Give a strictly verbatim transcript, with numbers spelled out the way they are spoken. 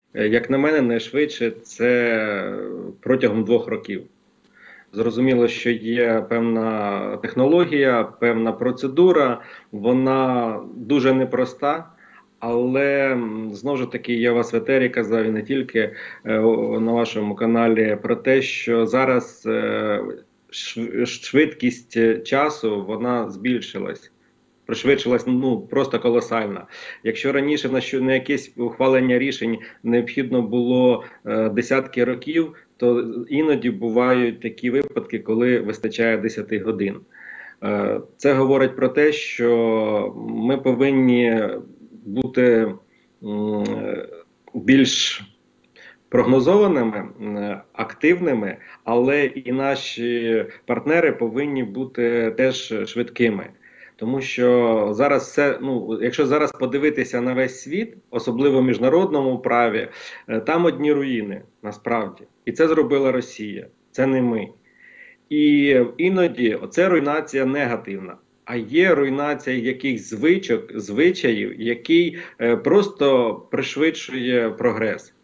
Е, Як на мене, найшвидше це протягом двох років. Зрозуміло, що є певна технологія, певна процедура, вона дуже непроста, але м, знову ж таки я вас в етері казав і не тільки е, о- на вашому каналі про те, що зараз е, шв- швидкість е, часу вона збільшилась. Пришвидшилась ну просто колосально. Якщо раніше на що на якесь ухвалення рішень необхідно було е, десятки років, то іноді бувають такі випадки, коли вистачає десять годин. Е, це говорить про те, що ми повинні бути м, більш прогнозованими, м, активними, але і наші партнери повинні бути теж швидкими. Тому що зараз все, ну якщо зараз подивитися на весь світ, особливо в міжнародному праві, е, там одні руїни насправді, і це зробила Росія, це не ми. І іноді це руйнація негативна. А є руйнація якихось звичок, звичаїв, який е, просто пришвидшує прогрес.